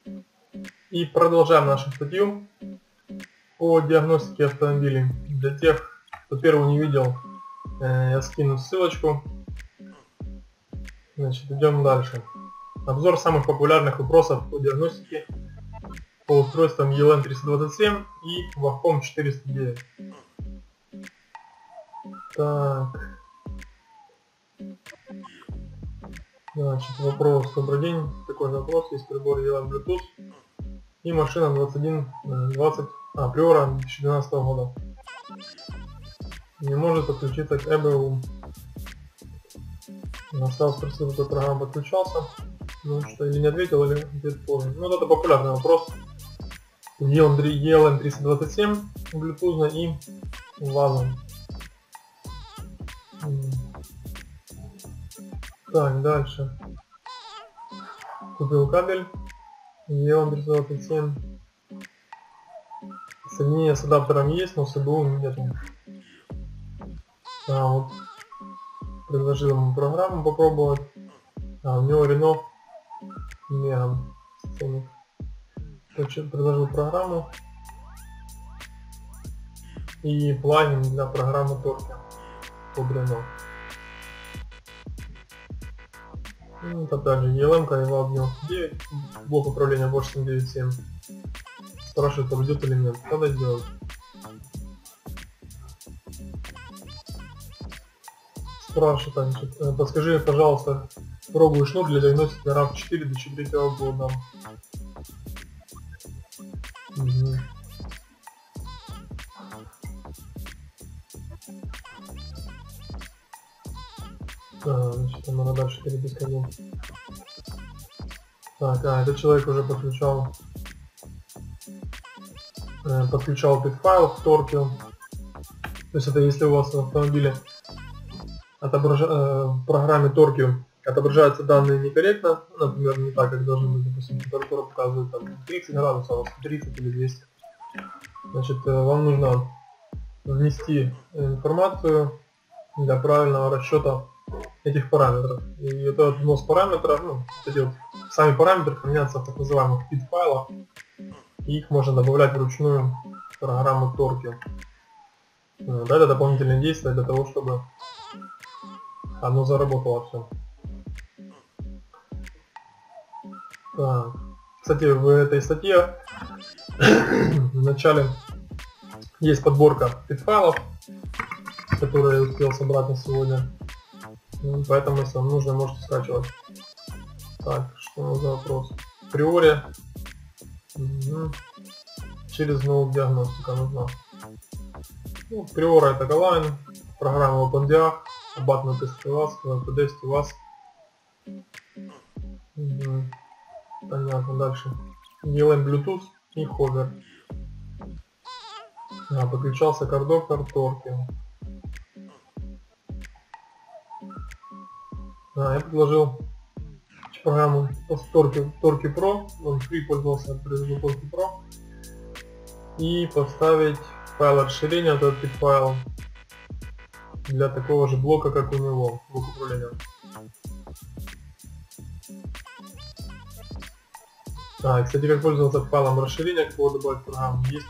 И продолжаем нашу статью по диагностике автомобилей. Для тех, кто первый не видел, я скину ссылочку. Значит, идем дальше. Обзор самых популярных вопросов по диагностике по устройствам ELN327 и Wacom 409. Так. Значит, вопрос. Добрый день. Такой вопрос. Есть прибор ELN Bluetooth и машина 2120 Priora 2012 года. Не может подключиться к EBU. Осталось спросить, что программа подключался. Ну что, или не ответил, или ответ позже. Ну, вот это популярный вопрос. ELN327 Bluetooth и WASM. Так, дальше. Купил кабель ELN327. Соединение с адаптером есть, но с EBU нет. Вот. Предложил ему программу попробовать. У него Renault Megane. Предложил программу и плагин для программы Torque под Renault. Вот опять же ELM EVAL 99, блок управления Bosch 797. Спрашивает, подойдет или нет. Надо сделать. Спрашивает, значит, подскажи, пожалуйста, круглый шнур для диагностики RAV4 2003 года. Угу. Значит, надо дальше переписать. Так, этот человек уже подключал PID-файл в Torque. То есть это если у вас в автомобиле в программе Torque отображаются данные некорректно, например, не так, как должны быть, допустим, температура показывает там 30 градусов, а у вас 30 или 200. Значит, вам нужно внести информацию для правильного расчета этих параметров. И этот внос параметров, сами параметры хранятся в так называемых PID-файлах, и их можно добавлять вручную в программу Torque. Да, это дополнительные действия для того, чтобы оно заработало все. Так. Кстати, в этой статье в начале есть подборка PID-файлов, которые я успел собрать на сегодня. Поэтому, если вам нужно, можете скачивать. Так, что за вопрос? Priora. Через ноут диагностика нужна. Priora это Galine, программа OpenDiag, Abatment STWAS, LPD STWAS. Понятно, дальше. ELN Bluetooth и Hover. Подключался CarDoctor Torque. Я предложил программу Torque Pro, он free пользовался от Torque Pro, и поставить файл расширения, этот файл, для такого же блока, как у него, блок управления. Кстати, как пользоваться файлом расширения, как его добавить в программу, есть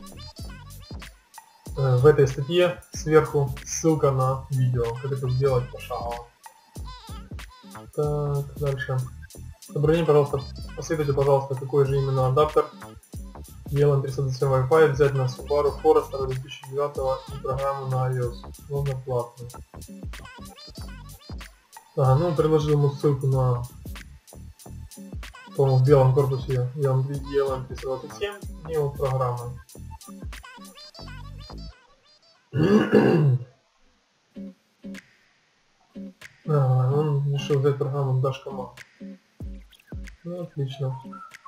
в этой статье сверху ссылка на видео, как это сделать пошагово. Так, дальше. Добрый день, пожалуйста, посоветуйте, пожалуйста, какой же именно адаптер ELN327 Wi-Fi взять на Subaru Forester 2009 и программу на iOS. Можно платную. Предложил ему ссылку на, по-моему, в белом корпусе ELN327 и вот программа. Он решил взять программу Dashcam. Отлично.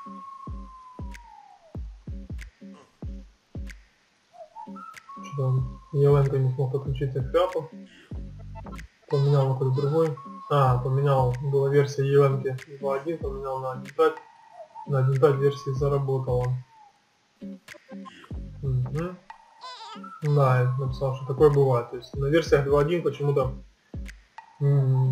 Что-то ELN не смог подключиться к пяту. Поменял на какой-то другой. Поменял, была версия ELN 2.1, поменял на 1.5. На 1.5 версии заработала. Да, я написал, что такое бывает. То есть на версиях 2.1 почему-то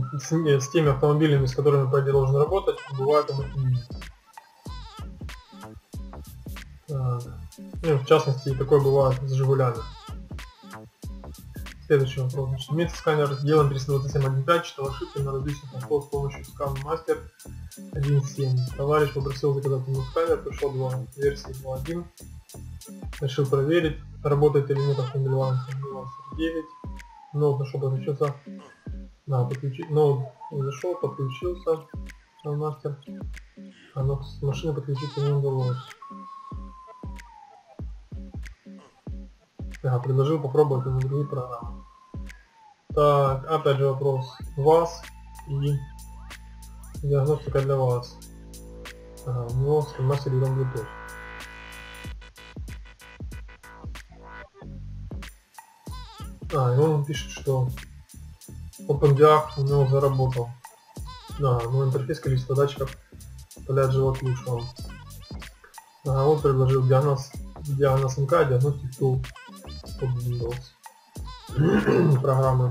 с теми автомобилями, с которыми по идее должен работать, бывает он Так. Ну, в частности, и такое бывает с Жигулями. Следующий вопрос. Значит, имеется сканер ELM 327.1.5, читал ошибки на различных постов с помощью Scan Master 1.7. Товарищ попросил заказать ему сканер, пришло 2 версии 2.1. Решил проверить, работает или нет автомобиль 9. Ноут нашел, подключился. Да, подключить. Ноут зашел, подключился. Мастер. А но с машины подключиться не удалось. Да, предложил попробовать на другие программы. Так, опять же вопрос. ВАЗ и диагностика для ВАЗ. Ага, у него с мастером Bluetooth. И он пишет, что OpenDiag у него заработал. Да, но интерфейс количества датчиков поляет живот лучшего. Он предложил диагноз МК, диагностик Tool под Windows программы.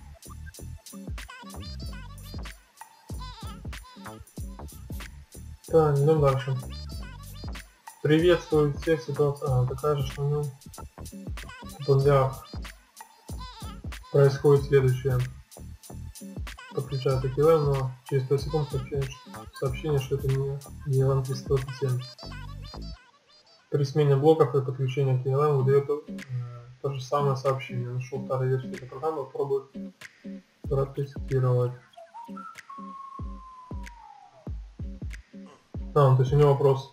Так, идем дальше. Приветствую всех, ситуация такая же, что у него OpenDiag происходит следующее. Подключается к ELM, но через 5 секунд сообщение, что это не ELM 327. При смене блоков и подключении к ELM выдает то же самое сообщение. Нашел старую версию этой программы, попробую протестировать. То есть у него вопрос.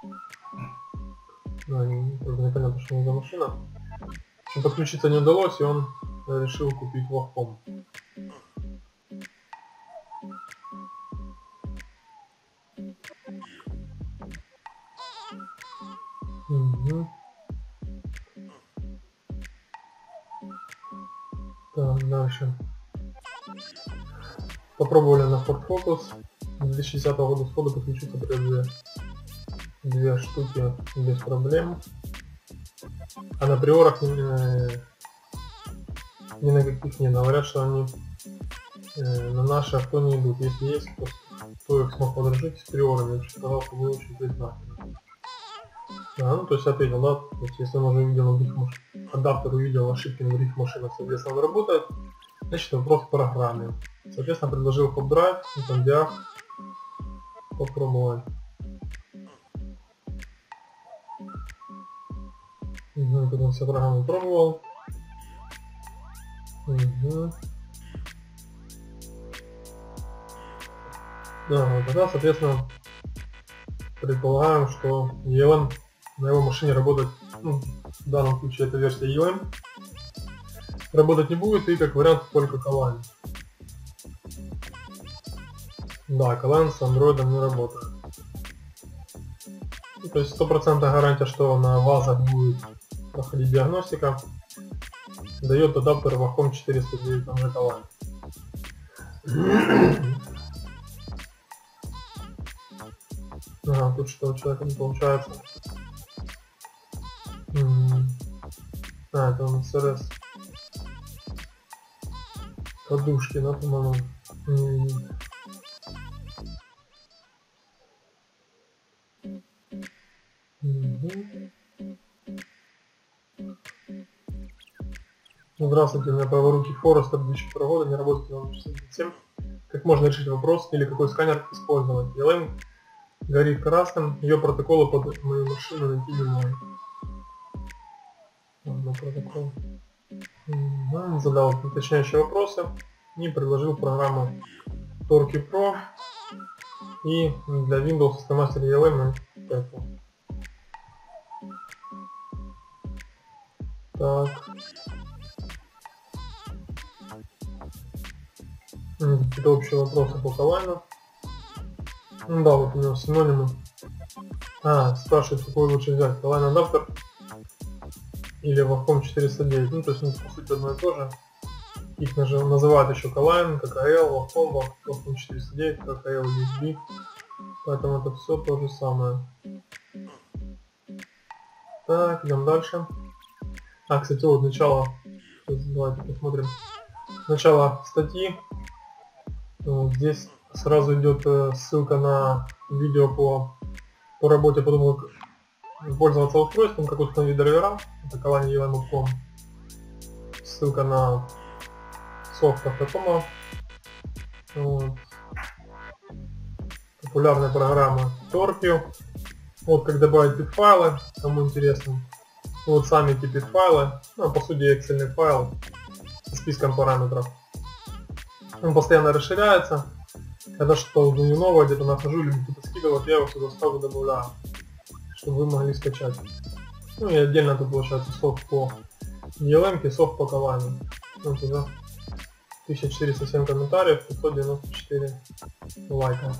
Непонятно, что это за машина. Подключиться не удалось, и он решил купить Wacom. Угу. Так, дальше. Попробовали на Ford Focus. 2010 года сходу подключиться при две штуки без проблем. А на приорах ни на каких не говорят, что они на наши авто не идут. Если есть, то их смог подружить с приорами. Пожалуйста, вы очень признательны. То есть ответил, да? То есть если он уже увидел на других машинах, адаптер увидел ошибки на других машинах, соответственно, он работает, значит вопрос в программе. Соответственно, предложил HopDrive, OpenDiag попробовать. Тут он все программы пробовал. Да, тогда, соответственно, предполагаем, что ELM на его машине работать, в данном случае это версия ELM, работать не будет, и как вариант только Kaline. Да, Kaline с Android не работает. То есть 100% гарантия, что на ВАЗах будет проходить диагностика, дает адаптер Wacom 409 на Kaline. Тут что у человека не получается. Это у нас СРС. Подушки, да, по-моему. Здравствуйте, у меня праворуки Forester 2002 года, не работает на 67. Как можно решить вопрос или какой сканер использовать? ELM горит красным, ее протоколы под мою машину найти не мой. Протокол. Задал уточняющие вопросы и предложил программу Torque Pro и для Windows Master ELM 5. Так. Какие-то общие вопросы по Kaline. Да, вот у него синонимы. Спрашивает, какой лучше взять, Kaline адаптер или Wacom 409. То есть, по сути, одно и то же. Их называют еще Kaline, KKL, Wacom, Wacom 409, KKL, USB. Поэтому это все то же самое. Так, идем дальше. Кстати, вот начало. Давайте посмотрим. Начало статьи. Здесь сразу идет ссылка на видео по работе. Подумал, пользоваться устройством, как установить драйвера, атакование ELM.com, ссылка на софт Автотома, вот. Популярная программа Torpio, вот как добавить бит-файлы, кому интересно, вот сами эти бит-файлы, ну, по сути Excel файл со списком параметров, он постоянно расширяется, когда что-то узнаю новое, где-то нахожу, или кто-то скидывает, я его сюда сразу добавляю, чтобы вы могли скачать. Ну и отдельно тут получается софт по ELM, софт по Kavani. Вот уже 1407 комментариев, 594 лайка.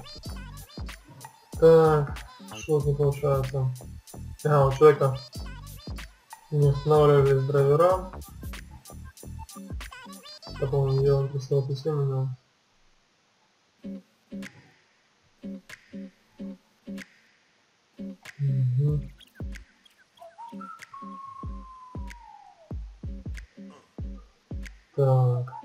Так, что не получается? У человека не устанавливались драйвера. Потом делаем кислоту семени. Так.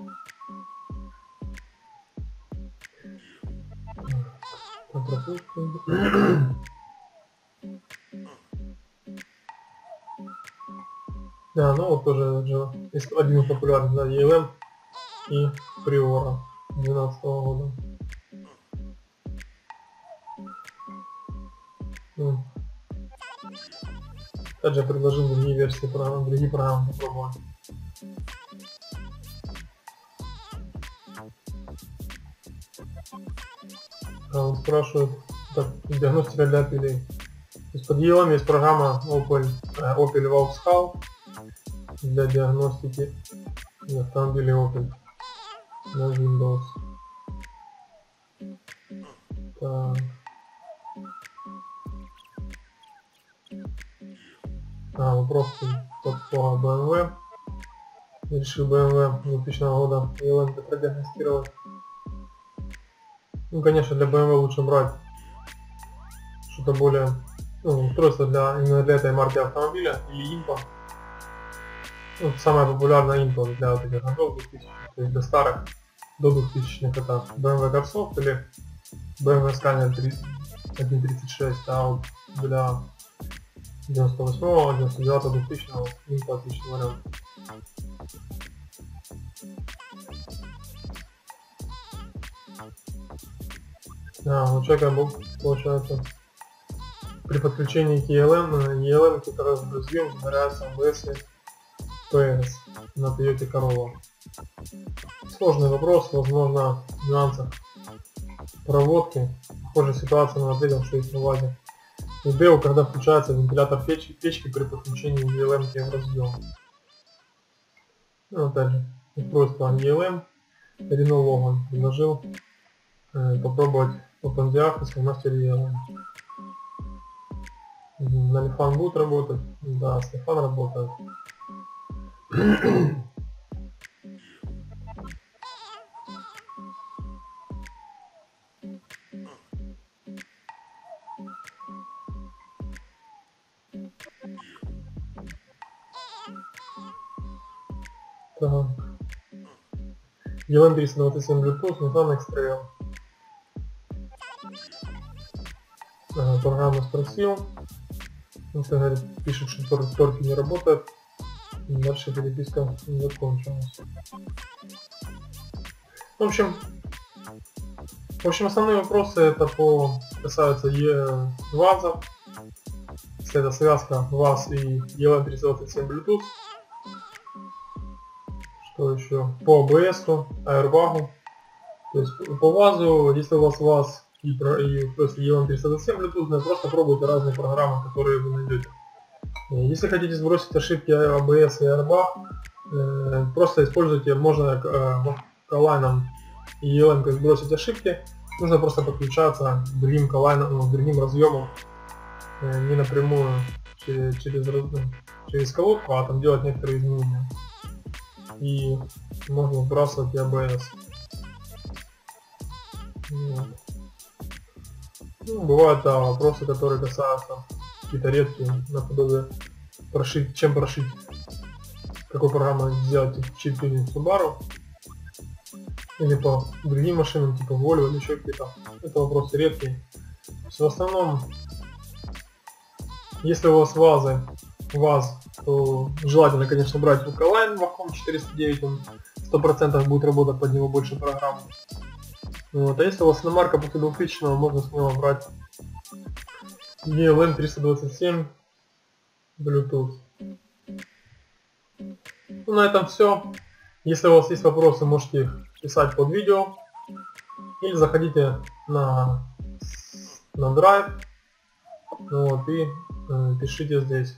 Да, ну вот тоже один из популярных, да, ELM и Priora 2012 года. Также предложил другие версии программ, другие программы попробовать. Он спрашивает, так, диагностика для пилей. То есть под ELM есть программа Opel Vauxhall для диагностики автомобилей Opel на Windows. Так. Вопрос по BMW. Решил BMW 2000 года ELM продиагностировать. Ну, конечно, для BMW лучше брать что-то более, устройство именно для этой марки автомобиля или Impa. Ну, самая популярная Impa для вот этих годов 2000, то есть для старых до 2000-х это BMW CarSoft или BMW Scanner 1.36, а вот для 98-го, 99-го, 2000-го Impa отличный вариант. У человека получается при подключении к ELM, который разгрузил, загорается ABS и PS на Toyota Corolla. Сложный вопрос, возможно, в нюансах проводки. Похожая ситуация, но ответил, что есть на УАЗе. И DEO, когда включается вентилятор печки при подключении ELM к разъему. Ну, опять же, устройство ELM, Renault Logan предложил попробовать OpenDiag и мастер ELM. На Lifan будет работать? Да, с Lifan работает. Так. ELM 327 Bluetooth, Nissan X-Trail. Программу спросил. Он говорит, пишет, что торпи не работает. И дальше переписка не закончилась. В общем, основные вопросы это касаются ВАЗа. Это связка ВАЗ и ELM 327 Bluetooth. Что еще? По ABS, аэрбагу. То есть по ВАЗу, если у вас ВАЗ и просто ELM 327 Bluetooth, просто пробуйте разные программы, которые вы найдете. Если хотите сбросить ошибки ABS и airbag, просто используйте, можно Kavani и ELM сбросить ошибки, нужно просто подключаться к другим Kavani, другим разъемам, не напрямую через колодку, а там делать некоторые изменения. И можно сбрасывать и ABS. Ну, бывают вопросы, которые касаются какие-то редкие, наподобие чем прошить, какой программой сделать чип-тюнинг Subaru, или по другим машинам, типа Volvo или еще какие-то. Это вопросы редкие. В основном Если у вас ваз, то желательно, конечно, брать Укрline Wacom 409, он 100% будет работать под него больше программ. Вот. А если у вас иномарка после 2000, можно смело брать ELM 327 Bluetooth. Ну, на этом все. Если у вас есть вопросы, можете их писать под видео. Или заходите на Drive. Вот, и пишите здесь.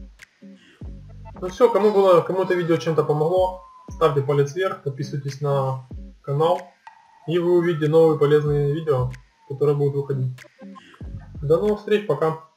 Ну все, кому это видео чем-то помогло, ставьте палец вверх, подписывайтесь на канал. И вы увидите новые полезные видео, которые будут выходить. До новых встреч, пока!